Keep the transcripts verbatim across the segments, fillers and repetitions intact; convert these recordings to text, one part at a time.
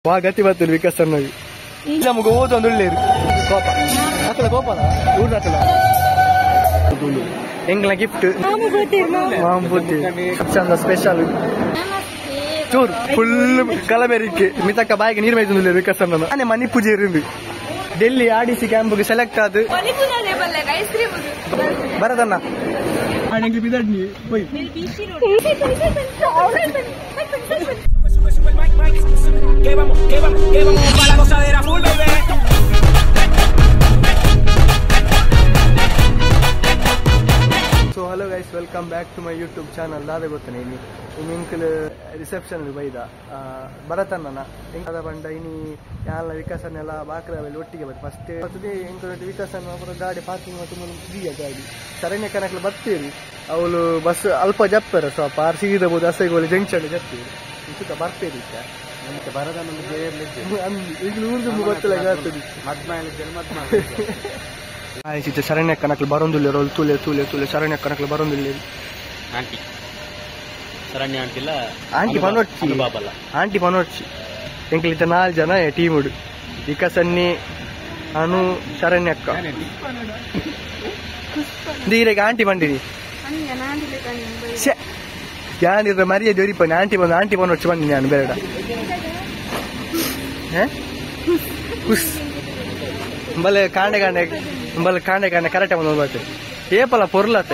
ಬಾ ಗತಿ ಬರ್ತದೆ ವಿಕಾಸ್ ಅನ್ನೋದು ನಮಗೆ ಓದು ಒಂದು ಒಳ್ಳೆ ಕೋಪ ಹಾಕಲ ಕೋಪಲ ಊಟ ಹಾಕಲ ಎಂಗ್ಲ ಗಿಫ್ಟ್ ಚಂದ ಸ್ಪೆಷಲ್ ಚೂರು ಫುಲ್ ಕಲಬೆರಿಕೆ ಮಿತಕ್ಕ ಬಾಯಿಗೆ ನೀರು ಮೈತಂದಿಲ್ಲ ವಿಕಾಸ್ ಅನ್ನ ನಾನೇ ಮನಿ ಪೂಜೆ ಇருந்து ಡೆಲ್ಲಿ ಆಡಿಸಿ ಕ್ಯಾಂಪ್ಗೆ ಸೆಲೆಕ್ಟ್ ಆದ ಬರದನ್ನ Que vamos, que vamos, que vamos para la gozadera full, baby. So hello guys, welcome back to my YouTube channel. ದಾದ ಗೊತ್ತನೆ ಇಲ್ಲಿ ಇಂಕಲ್ ರಿಸೆಪ್ಷನ್ ಬೈದ ಬರತನ್ನ ಇಂಕದ ಬಂಡ ಇನಿ ಯಾಲ ವಿಕಾಸನೆಲ್ಲ ಬಾಕ್ರವೆಲ್ಲ ಒಟ್ಟಿಗೆ ಬರ್ತದೆ ಫಸ್ಟ್ ಬರ್ತದೆ ಇಂಕದ ವಿಕಾಸನ ಪೂರ ಗಾಡಿ ಪಾರ್ಕಿಂಗ್ ಮತ್ತು ಫ್ರೀಯ ಗಾಡಿ ಸರಣ್ಯ ಕನಕಲು ಬರ್ತೀರಿ ಅವಳು ಬಸ್ ಅಲ್ಪ ಜಪ್ಪರ ಸ್ವಲ್ಪ ಆರ್ ಸಿಗಿದಬಹುದು ಅಸೈಗೋಳಿ ಜಂಕ್ಷನ್ ಜಪ್ತೀರಿ ಇಂತ ಬರ್ತೀರಿ ನಮಗೆ ಬರದ ನಮ್ಗೆ ಈಗ ಊರ್ದು ಗೊತ್ತಿಲ್ಲ ಆಯ್ತು ಸರಣ್ಯ ಕನಕಲು ಬರೋದಿಲ್ಲ ರೋಲ್ ತುಲೆ ತುಲೆ ತುಲೆ ಸರಣ್ಯ ಕನಕಲು ಬರೋದಿಲ್ಲ ಆಂಟಿ ಸರಣ್ಯ ಆಂಟಿಲ್ಲ ಆಂಟಿ ಪನೋಡ್ಚಿ ಆಂಟಿ ಪನೋಡ್ಚಿ ಎಂಕ್ಲಿತ ನಾಲ್ಕು ಜನ ಟೀಮ್ ಉಡು ವಿಕಾಸನ್ನಿ ಅನು ಶರಣ್ಯಕ್ಕ ದೀರೆಗೆ ಆಂಟಿ ಬಂದಿರಿ ಯಾನಿರ ಮರಿಯ ಜೋರಿಪನಿ ಆಂಟಿ ಬಂದು ಆಂಟಿ ಪನೋಡ್ಚಿ ಬಂದಿ ನಾನು ಬೇಡ ಖುಷ್ ಬಲೆ ಕಾಂಡೆ ಕಾಂಡೆ ಬಲೆ ಕಾಂಡೆ ಕಾಂಡೆ ಕರೆಕ್ಟ್ ಬಂದು ಬರ್ತದೆ ಏಪಲ್ಲ ಪೊರ್ಲತ್ತ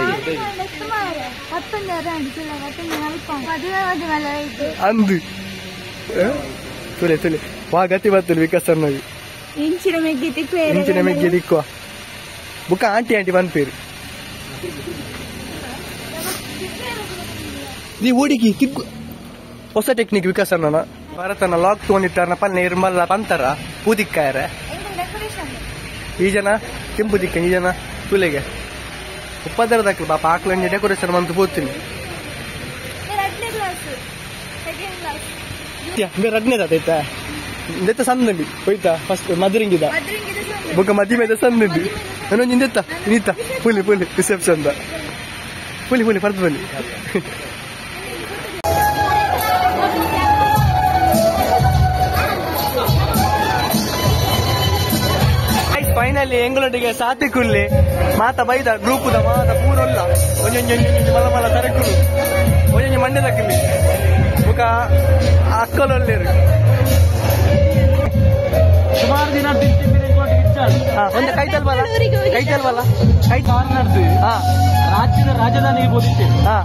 ಅಂದು ತುಲೆ ತುಲೆ ಬಾ ಗತಿ ಬರ್ತದೆ ವಿಕಾಸ್ ಅನ್ನೋದು ಇಂಚಿನ ಮೆಗ್ಗೆ ದಿಕ್ಕುವ ಬುಕ್ಕ ಆಂಟಿ ಆಂಟಿ ಬಂದ್ಪೇರು ನೀ ಹುಡುಗಿ ತಿಕ್ಕು ಹೊಸ ಟೆಕ್ನಿಕ್ ವಿಕಾಸ್ ಅನ್ನೋಣ ಭಾರತನ ಲಾಕ್ ತಗೊಂಡಿರ್ತಾರ ಪಲ್ ನಿರ್ಮಲ ಪಂತರ ಪೂದಿಕ್ಕಾಯರ ಈ ಜನ ಕೆಂಪು ದಿಕ್ಕ ಈ ಜನ ತುಲೆಗೆ ಉಪ್ಪದರದಕ್ಕೆ ಪಾಪ ಆಕ್ಲಂಜೆ ಡೆಕೋರೇಷನ್ ಬಂತು ಹೋಗ್ತೀನಿ ರಡ್ನೇದಾಯ್ತಾ ಇಂದೆತ್ತ ಸಂದಂಡಿ ಹೋಯ್ತಾ ಫಸ್ಟ್ ಮದುರಿಂಗಿದ ಬೊಕ್ಕ ಮದಿ ಮೇಲೆ ಸಂದಂಡಿ ನಾನೊಂದು ಇಂದೆತ್ತ ನೀತ ಪುಲಿ ಪುಲಿ ರಿಸೆಪ್ಷನ್ ಪುಲಿ ಪುಲಿ ಪರ್ದು ಬನ್ನಿ ಫೈನಲಿ ಎಂಗಳೊಟ್ಟಿಗೆ ಸಾತಿ ಕುಳ್ಳಿ ಮಾತ ಬೈದ ಗ್ರೂಪದ ಮಾತ ಪೂರಲ್ಲ ಒಂಜೊಂಜಿ ಮಲ ಮಲ ತರಕುಳು ಒಂಜೊಂಜಿ ಮಂಡ್ಯ ತಕ್ಕಿಲಿ ಮುಖ ಅಕ್ಕಲೊಲ್ಲೇರು ಸುಮಾರು ದಿನ ಒಂದು ಕೈತಲ್ ಬಲ ಕೈತಲ್ ಬಲ ಕೈ ಕಾರ್ನರ್ದು ಹಾ ರಾಜ್ಯದ ರಾಜಧಾನಿಗೆ ಬೋದಿತ್ತೆ ಹಾ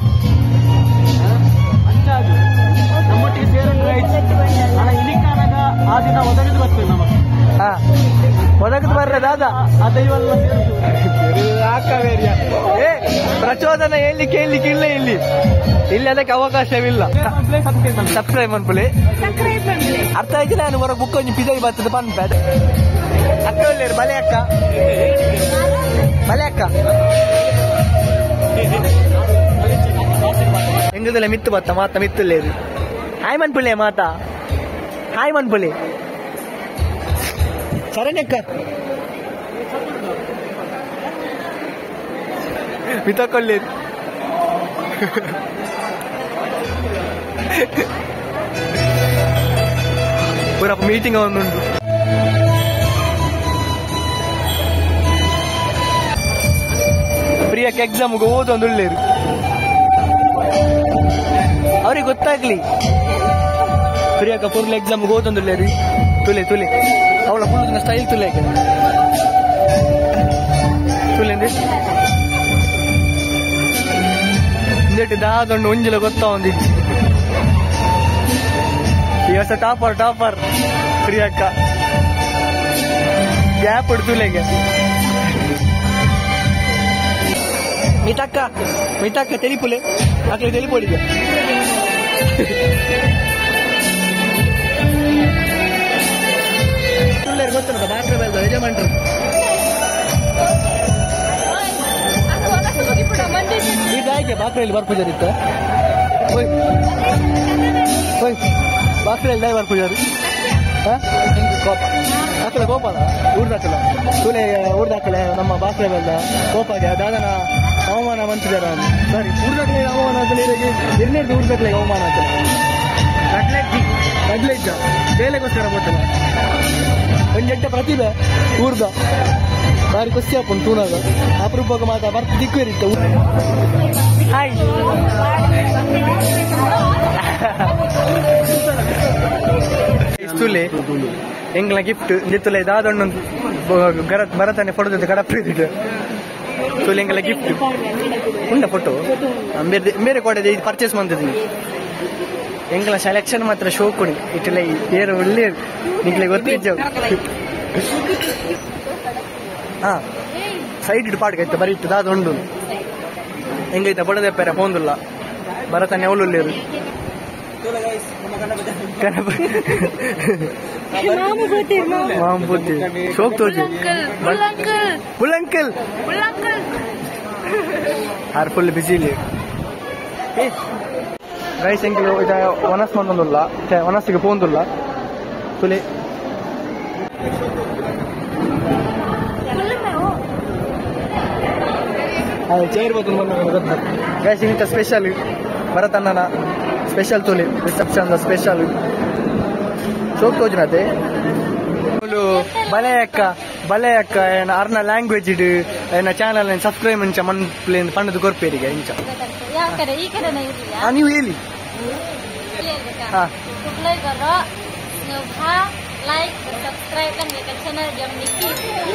ಅಂಚಾದು ನಮ್ಮೊಟ್ಟಿಗೆ ಸೇರಲು ಹಣ ಇಲಿಕಾನಾಗ ಆ ದಿನ ಒದಗಿದು ಬರ್ತೇವೆ ನಮಗೆ ಹಾ ಒದಗದು ಬರ್ರ ದಾದ ಆ ದೈವಲ್ಲ ಹಾಕವೇರಿಯ ಏ ಪ್ರಚೋದನ ಎಲ್ಲಿ ಕೇಳಲಿಕ್ಕೆ ಇಲ್ಲ ಇಲ್ಲಿ ಇಲ್ಲಿ ಅದಕ್ಕೆ ಅವಕಾಶವಿಲ್ಲ ಸಬ್ಸ್ಕ್ರೈಬ್ ಮಾಡ್ಕೊಳ್ಳಿ ಅರ್ಥ ಆಯ್ತು ನಾನು ಹೊರಗೆ ಬುಕ್ ಒಂದು ಪಿಜೈ ಬರ್ತದೆ ಬಂದ್ಬೇಡ ಅಕ್ಕ ಒಳ್ಳೆಯರು ಬಲೆ ಅಕ್ಕ ಬಲೆ ಅಕ್ಕ ಹೆಂಗದಲ್ಲ ಮಿತ್ತು ಬತ್ತ ಮಾತ ಮಿತ್ತಲ್ಲೇರು ಹಾಯ್ ಮನ್ಪುಳ್ಳೆ ಮಾತಾ ಹಾಯ್ ಮನ್ಪುಳ್ಳಿ ಶರಣ್ಯಕ್ಕ ಮಿತಕೊಳ್ಳಿ ಪೂರ ಮೀಟಿಂಗ್ ಒಂದುಂಟು ಪ್ರಿಯಕ್ಕೆ ಎಕ್ಸಾಮ್ಗೆ ಓದೊಂದು ಒಳ್ಳೆಯರು ಅವ್ರಿಗೆ ಗೊತ್ತಾಗ್ಲಿ ಪ್ರಿಯಕ್ಕ ಪೂರ್ಲ ಎಕ್ಸಾಮ್ಗೆ ಓದೊಂದು ಒಳ್ಳೆಯರು ತುಲೆ ತುಲೆ ಅವಳ ಫುಲ್ ಸ್ಟೈಲ್ ತುಲೆ ತುಲೆ ಇಂದೇಟಿ ದಾದೊಂಡು ಒಂಜಿಲ ಗೊತ್ತಾ ಒಂದಿಜ್ಜಿ ಈ ವರ್ಷ ಟಾಪರ್ ಟಾಪರ್ ಪ್ರಿಯಕ್ಕ ಗ್ಯಾಪ್ ಉಡು ತುಲೆಗೆ ಮಿತಕ್ಕ ಮಿತಕ್ಕ ತೆಲಿಪುಲೆ ಅಕ್ಲೆ ತೆಲಿಪೊಡಿಗೆ ಗೊತ್ತಲ್ಲ ಬಾಕ್ರೆ ಬೆಲ್ದ ಯಜಮಾನ್ರು ಈಗ ಆಯ್ಕೆ ಬಾಕ್ರೆಯಲ್ಲಿ ಬರ್ಪೂಜಾರಿತ್ತ ಹೋಯ್ ಹೋಯ್ ಬಾಕ್ರೆಯಲ್ಲಿ ದಯ ಬರ್ಪೂಜಾರಿ ಕೋಪ ಹಾಕಲ ಗೋಪಾಲ ಊರ್ದಾಕಲ ತುಲೆ ಊರ್ದಾಕಲೆ ನಮ್ಮ ಬಾಕ್ರೆ ಬೆಲ್ದ ಕೋಪಾಗೆ ದಾದನ ಅವಮಾನ ಮಂತಿದಾರ ಸರಿ ಊರ್ದಾಕಲೆ ಅವಮಾನ ಅಂತ ನೀರಿಗೆ ಎಣ್ಣೆ ಊರ್ದಾಕಲೆ ಅವಮಾನ ಅಂತ ಕಡ್ಲೆಜ್ಜ ಬೇಲೆಗೋಸ್ಕರ ಗೊತ್ತಿಲ್ಲ ಒಂಜೆಡ್ಡೆ ಪ್ರತಿಭೆ ಊರ್ದ ಬಾರಿ ಖುಷಿ ಹಾಕೊಂಡು ತೂನಾಗ ಅಪರೂಪಕ್ಕೆ ಮಾತಾ ಬರ್ತ ದಿಕ್ಕೇರಿತ್ತು ಹಾಯ್ ತುಲೆ ಎಂಗ್ಲ ಗಿಫ್ಟ್ ನಿತ್ತುಲೆ ದಾದಣ್ಣೊಂದು ಗರ ಬರತಾನೆ ಫೋಟೋ ಕಡಪ ತುಲೆ ಎಂಗ್ಲ ಗಿಫ್ಟ್ ಉಂಡ ಫೋಟೋ ಬೇರೆ ಬೇರೆ ಕೊಡದೆ ಇದು ಪರ್ಚೇಸ್ ಮಾಡ್ತಿದ್ದೀನಿ ಎಂಗ್ಲ ಸೆಲೆಕ್ಷನ್ ಮಾತ್ರ ಶೋ ಕೊಡಿ ಇಟ್ಟಲ್ಲ ಬೇರೆ ಒಳ್ಳೆ ನಿಂಗ್ಲೆ ಗೊತ್ತಿದ್ದ ಹಾ ಸೈಡ್ ಇಟ್ಟು ಪಾಡ್ಗೈತೆ ಬರೀ ಇಟ್ಟು ದಾದ ಉಂಡು ಹೆಂಗೈತೆ ಬಡದೆಪ್ಪರ ಫೋನ್ದುಲ್ಲ ಬರತಾನೆ ಅವಳುಳ್ಳೇರು ಮಾಂಬೂತಿ ಶೋಕ್ ತೋಜಿ ಫುಲ್ ಅಂಕಲ್ ಆರ್ ಫುಲ್ ಬಿಸಿ ಇಲ್ಲಿ ರೈಸ್ ಎಂಕಲ್ ಇದು ಒನಸ್ ಮಂದೊಂದುಲ್ಲ ಒನಸ್ಸಿಗೆ ಪೋಂದುಲ್ಲ ತುಲೆ ಚೇರ್ ಬಂದು ಗೊತ್ತ ಗೈಸ್ ಇಂಥ ಸ್ಪೆಷಲ್ ಭರತಣ್ಣನ ಸ್ಪೆಷಲ್ ತುಲಿ ರಿಸೆಪ್ಷನ್ ಸ್ಪೆಷಲ್ ಶೋಕ್ ತೋಜನತೆ ಬಲೆ ಅಕ್ಕ ಬಲೆ ಅಕ್ಕ ಏನ ಅರ್ನ ಲ್ಯಾಂಗ್ವೇಜ್ ಇಡು ಏನ ಚಾನಲ್ ಸಬ್ಸ್ಕ್ರೈಬ್ ಇಂಚ ಮನ್ ಪ್ಲೇನ್ ಪಣ್ಣದು ಕೊರ್ಪೇರಿಗೆ ಇಂಚ ನೀವು ಹೇಳಿ ಹಾ like dan subscribe kan ya channel yang Niki.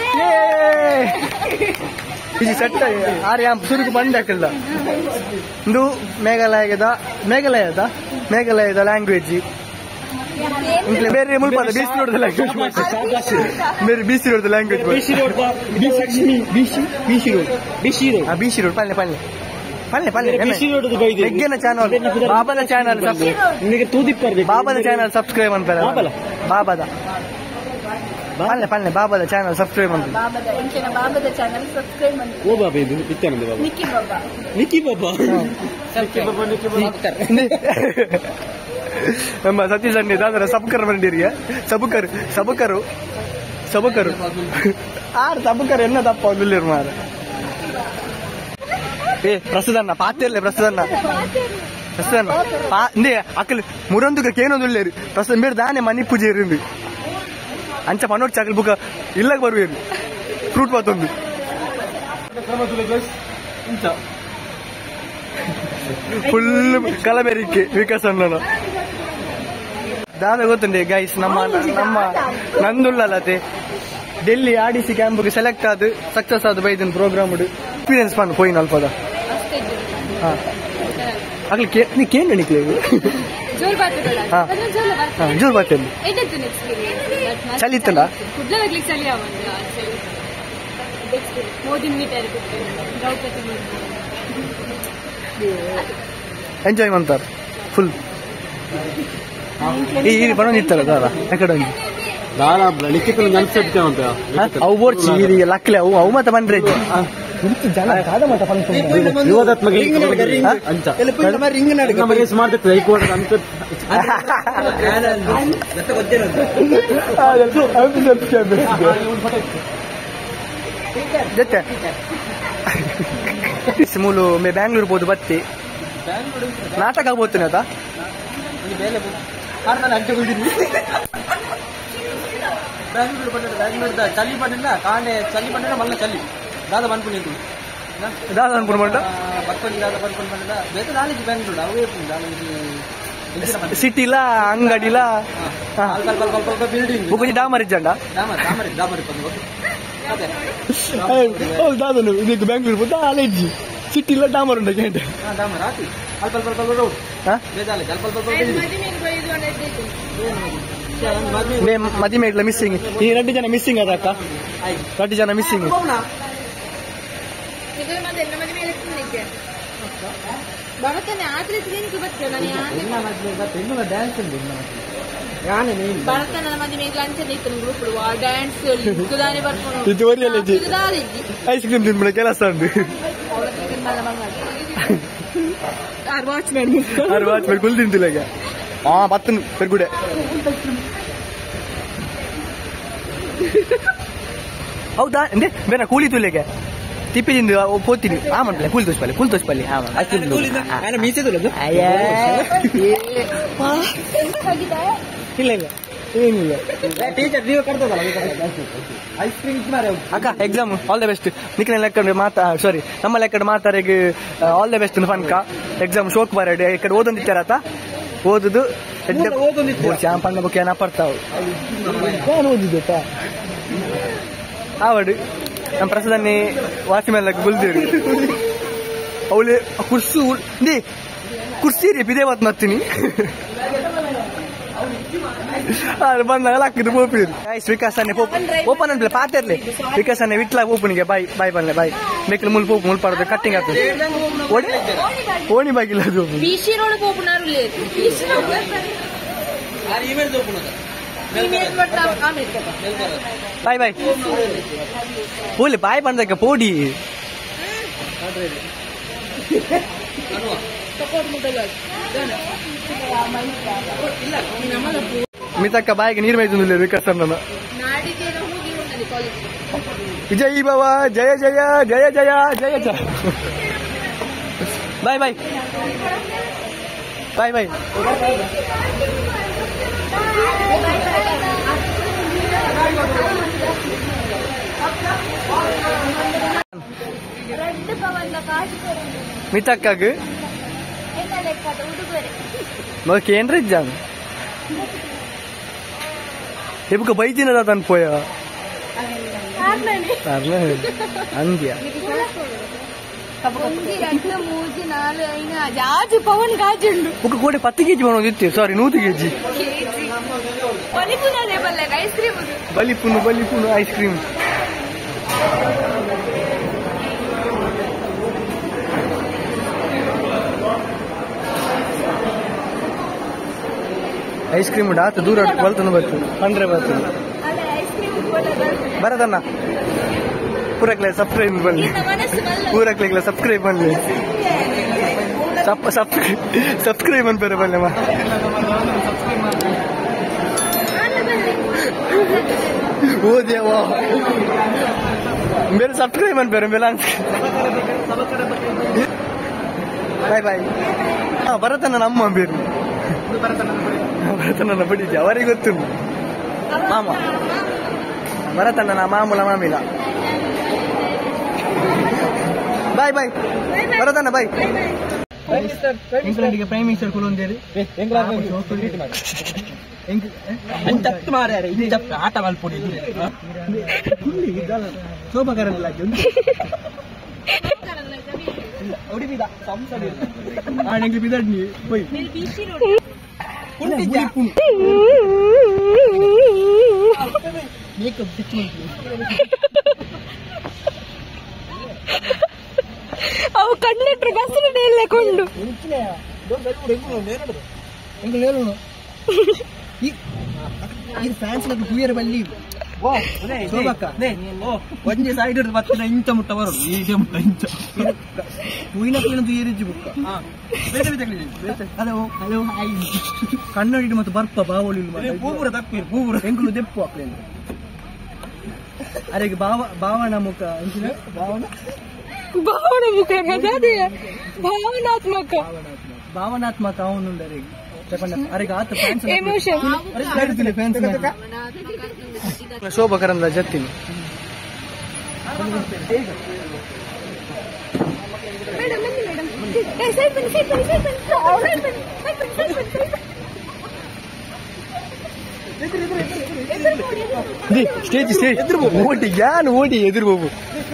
ಇದು ಸೆಟ್ ಆರ್ ಯಾಮ್ ಸುರುಕು ಬಂದಾಕಲ್ಲ ಇದು ಮೇಘಾಲಯದ ಮೇಘಾಲಯದ ಮೇಘಾಲಯದ ಲ್ಯಾಂಗ್ವೇಜ್ ಇಂಗ್ಲೀಷ್ ಬೇರೆ ಮುಲ್ಪದ ಬಿಸಿ ರೋಡ್ದ ಲ್ಯಾಂಗ್ವೇಜ್ ಬೇರೆ ಬಿಸಿ ರೋಡ್ದ ಲ್ಯಾಂಗ್ವೇಜ್ ಬಿಸಿ ರೋಡ್ ಬಿಸಿ ಬಿಸಿ ರೋಡ್ ಬಿಸಿ ರೋಡ್ ಆ ಬಿಸಿ ರೋಡ್ ಪಲ್ಲೆ ಪಲ್ಲೆ ಪಲ್ಲೆ ಪಲ್ಲೆ ಬಿಸಿ ರೋಡ್ ಬೆಗ್ಗಿನ ಚಾನಲ್ ಬಾಬಾದ ಚಾನಲ್ ನಿಮಗೆ ತೂದಿಪ್ಪರ್ದೆ ಬಾಬಾದ ಚಾನಲ್ ಸಬ್ಸ್ಕ್ರೈಬ್ ಅಂತಾರೆ ಬಾಬಾದ ಬಾಬಾದ ಪಲ್ಲೆ ಪಲ್ಲೆ ಬಾಬಾದ ಚಾನಲ್ ಸಬ್ಸ್ಕ್ರೈಬ್ ಅಂತ ಬಾಬಾದ ಇಂಚಿನ ಬಾಬಾದ ಚಾನಲ್ ಸಬ್ಸ್ಕ್ರೈಬ್ ಅಂತ ಓ ಬಾಬಾ ಇದು ನಿತ್ಯಾನಂದ ಬಾಬಾ ನಿಕ್ಕಿ ಬಾಬಾ ನಿಕ್ಕಿ ಬಾಬಾ ನಿಕ್ಕಿ ಬಾಬಾ ನಿಕ್ಕಿ ಬಾಬಾ ನಮ್ಮ ಸತೀಶ್ ಅಣ್ಣ ದಾದರ ಸಬಕರ್ ಬಂದಿರಿಯ ಸಬಕರ್ ಸಬಕರು ಸಬಕರು ಆರ್ ಸಬಕರ್ ಎನ್ನ ತಪ್ಪ ಒಂದಿಲ್ಲಿರು ಮಾರ ಏ ಪ್ರಸ್ತುತನ್ನ ಪಾತಿರ್ಲೆ ಪ್ರಸ್ತುತನ್ನ ಪ್ರಸ್ತುತನ್ನ ಪಾ ಇಂದೇ ಅಕ್ಕಲ್ ಮುರಂದುಗ ಕೇನೊಂದುಲ್ಲೇರು ಪ್ರಸ್ತುತ ಬೇರೆ ದಾನೆ ಮನಿ ಪೂಜೆ ಇರಿಂದು ಅಂಚ ಪನೋಟ್ ಚಾಕಲ್ ಬುಕ್ಕ ಇಲ್ಲಕ್ಕೆ ಬರುವೇರು ಫ್ರೂಟ್ ಪಾತೊಂದು ಫುಲ್ ಕಲಬೆರಿಕೆ ವಿಕಾಸ್ ಅಣ್ಣನ ದಾದ ಗೊತ್ತುಂಡೆ ಗೈಸ್ ನಮ್ಮ ನಮ್ಮ ನಂದುಲ್ಲತೆ ಡೆಲ್ಲಿ ಆಡಿಸಿ ಕ್ಯಾಂಪ್ಗೆ ಸೆಲೆಕ್ಟ್ ಆದ ಸಕ್ಸಸ್ ಆದ ಬೈದನ್ ಪ್ರೋಗ್ರಾಮ್ ಎಕ್ಸ್ಪೀರಿಯನ್ಸ್ ಪಂಡ್ ಪೋಯಿನ ಅಲ್ಪದ ಹಾ ಆಗ್ಲಿ ನೀ ಕೇಂದ್ರ ನಿಕ್ಲೆ ಜೋರ್ ಬಾತಲ್ಲಿ ಚಳಿ ಇತ್ತಲ್ಲ ಎಂಜಾಯ್ ಮಾಡ್ತಾರ ಫುಲ್ ಈ ಬಣ್ಣ ನಿಂತಾರ ದಾರ ಯಾಕಡೆ ಅವು ಬೋರ್ಚಿ ಲಕ್ಲೆ ಅವು ಅವು ಮತ್ತೆ ಬಂದ್ರೆ ಜನ ಕಾದ ಮತ ಜೊತೆ ಮೂಲು ಮೇ ಬ್ಯಾಂಗ್ಳೂರ್ ಬೋದು ಬತ್ತಿ ನಾಟಕ ಆಗ್ಬೋತೀನಿ ಅದ ಬ್ಯಾಂಗ್ಳೂರ್ ಬಂದ ಬ್ಯಾಂಗ್ಳೂರ್ದ ಚಳಿ ಬಂದಿಲ್ಲ ಕಾಣೆ ಚಳಿ ಬಂದಿಲ್ಲ ಮಲ್ಲ ಚಳಿ ದಾದ ಬಂದ್ಕೊಂಡಿದ್ದು ದಾದ ಅನ್ಕೊಂಡು ಬಂದ ಬಕ್ಕೊಂಡಿ ದಾದ ಬಂದ್ಕೊಂಡು ಬಂದಿಲ್ಲ ಬೇರೆ ನಾಳೆಗೆ ಬ್ಯಾಂಗ್ಳೂರ್ ಅವೇ ಸಿಟಿಲ ಅಂಗಡಿಲ ಬಿಲ್ಡಿಂಗ್ ಬುಕ್ಕಿ ಡಾಮರ್ ಇಜ್ಜಂಡ ಡಾಮರ್ ಡಾಮರ್ ಡಾಮರ್ ದಾದನು ಇದಕ್ಕೆ ಬ್ಯಾಂಗ್ಳೂರ್ ಬಂದ ಅಲೆಜ್ಜಿ ಸಿಟಿಲ ಡಾಮರ್ ಉಂಡ ಗಂಟೆ ಡಾಮರ್ ಆತಿ ಅಲ್ಪ ಅಲ್ಪ ಅಲ್ಪ ರೋಡ್ ಹಾ ಬೇದಾಲೆ ಅಲ್ಪ ಅಲ್ಪ ಮದಿ ಮೇಡ್ಲ ಮಿಸ್ಸಿಂಗ್ ಈ ಎರಡು ಜನ ಮಿಸ್ಸಿಂಗ್ ಅದ ಅಕ್ಕ ಎರಡು ಜನ ಮಿಸ್ಸಿಂಗ್ ಐಸ್ ಕ್ರೀಮ್ ತಿನ್ಬಿಡ ಕೆಲಸ ಉಂಟು ಆರು ವಾಚ್ ಮೇಲೆ ಕುಲ್ ತಿಂತಿಲ್ಲ ಈಗ ಹಾ ಬತ್ತನು ಪೆರ್ಗುಡೆ ಹೌದಾ ಎಂದೇ ಬೇರೆ ಕೂಲಿ ತುಲೆಗೆ ತಿಪ್ಪಿದಿಂದ ಪೋತೀನಿ ಆ ಮಾಡ್ಲೆ ಕೂಲಿ ತೋರಿಸ್ಪಲ್ಲಿ ಕೂಲಿ ತೋರಿಸ್ಪಲ್ಲಿ ಹಾ ಮೀಸೆ ಇಲ್ಲ ಇಲ್ಲ ಏನಿಲ್ಲ ಟೀಚರ್ ನೀವು ಕರ್ತದಲ್ಲ ಐಸ್ ಕ್ರೀಮ್ ಮಾರೆ ಅಕ್ಕ ಎಕ್ಸಾಮ್ ಆಲ್ ದ ಬೆಸ್ಟ್ ನಿಖಿಲ ಲೆಕ್ಕ ಮಾತಾ ಸಾರಿ ನಮ್ಮ ಲೆಕ್ಕ ಮಾತಾರಿಗೆ ಆಲ್ ದ ಬೆಸ್ಟ್ ಫನ್ಕ ಎಕ್ಸಾಮ್ ಶೋಕ್ ಬಾರಡೆ ಈ ಕಡೆ ಓದೊಂದಿತ್ತಾರತ ಓದುದು ಚಾಂಪಣ್ಣ ಬಗ್ಗೆ ಏನ ಪಡ್ತಾವು ನಾನು ಓದಿದ್ದ ಆವಡು ನಮ್ಮ ಪ್ರಸಾದನ್ನೇ ವಾಸಿ ಮೇಲೆ ಗುಲ್ದೇಡು ಅವಳು ಕುರ್ಸು ದೇ ಕುರ್ಸಿ ರೀ ಬಿದೇ ಮಾತು ಮಾಡ್ತೀನಿ ಅದು ಬಂದಾಗ ಹಾಕಿದ್ದು ಪೋಪಿರು ಗೈಸ್ ವಿಕಾಸನೆ ಪೋಪ್ ಓಪನ್ ಅಂತ ಪಾತಿರ್ಲಿ ವಿಕಾಸನೆ ವಿಟ್ಲ ಓಪನಿಗೆ ಬಾಯ್ ಬಾಯ್ ಬಂದ್ಲೆ ಬಾಯ್ ಬೇಕಲು ಮುಲ್ ಪೋಪ್ ಮುಲ್ ಪಡೋದು ಕಟ್ಟಿಂಗ್ ಆಗ್ತದೆ ಓಡಿ ಓಣಿ ಬಾಗಿಲ್ಲ ಅದು ಬಾಯ್ ಬಾಯ್ ಪೋಲಿ ಬಾಯ್ ಬಂದಕ್ಕೆ ಪೋಡಿ ಮಿತಕ್ಕ ಬಾಯಿಗೆ ನೀರು ಮೈತಂದಿಲ್ಲ ವಿಕಾಸನ್ನ ವಿಜಯ್ ಭವ ಜಯ ಜಯ ಜಯ ಜಯ ಜಯ ಜಯ ಬಾಯ್ ಬಾಯ್ ಬಾಯ್ ಬಾಯ್ ಮಿತಕ್ಕಗ ಮಗ ಏನ್ರಿ ಜಾನ್ ಇವಾಗ ಬೈದಿನ ತನ್ ಪೋಯ ಅಂದ್ಯಾ ఒక కోటి పత్తి కేజీ మనం చెప్తే సారీ నూతి కేజీ బలిపును బలిపును ఐస్ క్రీమ్ ಐಸ್ ಕ್ರೀಮ್ ಆತ ದೂರ ಬಲ್ತನ ಬರ್ತು ಅಂದ್ರೆ ಬರ್ತು ಬರದನ್ನ ಪೂರಕ್ಲೆ ಸಬ್ಸ್ಕ್ರೈಬ್ ಬನ್ನಿ ಪೂರಕ್ಲೆ ಸಬ್ಸ್ಕ್ರೈಬ್ ಬನ್ನಿ ಸಬ್ಸ್ಕ್ರೈಬ್ ಅಂತ ಬೇರೆ ಬನ್ನಿ ಓ ದೇವ ಬೇರೆ ಸಬ್ಸ್ಕ್ರೈಬ್ ಅಂತ ಬೇರೆ ಬೇರೆ ಬಾಯ್ ಬಾಯ್ ಹಾ ಬರತನ ನಮ್ಮ ಬೇರು ಭರತನ ಬಿಟ್ಟಿದ್ದೆ ಅವರಿಗೆ ಗೊತ್ತು ಮಾಮ ಭರತನ ಮಾಮೂಲ ಮಾಮಿಲ ಬಾಯ್ ಬಾಯ್ ಭರತನ ಬಾಯ್ ಇಂಗ್ಲೆಂಡ್ಗೆ ಪ್ರೈಮ್ ಮಿನಿಸ್ಟರ್ ಕುಲೊಂದೇರಿ ಆಟ ಮಲ್ಪೊಡಿ ಶೋಭಕರಲ್ಲ ಆನೆಗೆ ಬಿದಡ್ನಿ ಹೋಯ್ ಅವು ಕಂಡಕ್ಟರ್ ಬಸ್ ಕೊಂಡು ಈ ಫ್ಯಾನ್ಸ್ ಟೂಯರ್ ಬಲ್ಲಿ ಒಂದೇ ಸೈಡ್ ಬರ್ತಿನ ಇಂಚ ಮುಟ್ಟ ಬರೋದು ಈಗ ಮುಟ್ಟ ಇಂಚ ಹೂವಿನ ಪೀನದು ಏರಿಜ್ಜಿ ಬುಕ್ಕ ಹಲೋ ಹಲೋ ಹಾಯ್ ಕನ್ನಡಿ ಮತ್ತು ಬರ್ಪ ಬಾವಳಿ ಪೂಪುರ ತಪ್ಪಿ ಪೂಪುರ ಎಂಕುಲು ದೆಪ್ಪು ಹಾಕ್ಲೇನು ಅರೆ ಬಾವ ಭಾವನ ಮುಖ ಅಂಚಿನ ಭಾವನ ಭಾವನ ಮುಖ ಅದೇ ಭಾವನಾತ್ಮಕ ಭಾವನಾತ್ಮಕ ಅವನು ಅರೆಗೆ ಆತ ಫ್ಯಾನ್ಸ್ ಎಮೋಷನ್ ಫ್ಯಾನ್ಸ್ ಶೋಭಕರಂದ ಜತ್ತಿನಿ ಸ್ಟೇಜ್ ಸ್ಟೇಜ್ ಎದುರು ಓಟಿ ಯಾನು ಓಟಿ ಎದುರು ಬಾಬು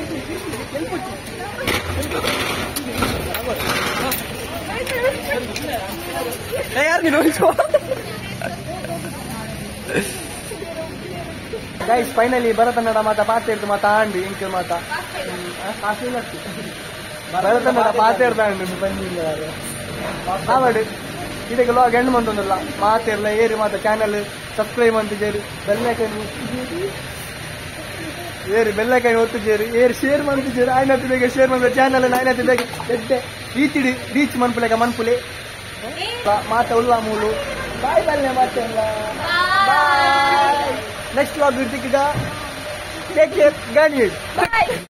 ಯಾರು ನೀನು ಗೈಸ್ ಫೈನಲಿ ಭರತನ್ನಡ ಮಾತ ಪಾತೇರ್ದು ಮಾತ ಆಂಡಿ ಇಂಕ ಮಾತ ಭರತನ್ನಡ ಪಾತೇರ್ದಾಂಡು ಬಂದಿಲ್ಲ ಆವಡು ಇದಕ್ಕೆ ಲಾಗ್ ಎಂಡ್ ಮಂತೊಂದಲ್ಲ ಮಾತೇರ್ಲ ಏರಿ ಮಾತ ಚಾನಲ್ ಸಬ್ಸ್ಕ್ರೈಬ್ ಅಂತಿದ್ದೀರಿ ಬೆಲ್ಲೈಕನ್ ಏರಿ ಬೆಲ್ಲೈಕನ್ ಒತ್ತಿದ್ದೀರಿ ಏರಿ ಶೇರ್ ಮಾಡ್ತಿದ್ದೀರಿ ಆಯ್ನತ್ತು ಬೇಗ ಶೇರ್ ಮಾಡ್ಬೇಕು ಚಾನಲ್ ಆಯ್ನತ್ತು ಬೇಗ ಎಡ್ಡೆ ರೀತಿಡಿ ರೀಚ್ ಮನ್ಪುಲೆಗ ಮನ್ಪುಲೆ ಮಾತ ಉಲ್ಲ ಮೂಲು ಬಾಯ್ ಬಲ್ಲೆ ಮಾತೆಲ್ಲ ಬಾಯ್ ನೆಕ್ಸ್ಟ್ ಲಾಗ್ ಇರ್ತಿಕ್ಕಿದ ಟೇಕ್ ಕೇರ್ ಗಾಡಿ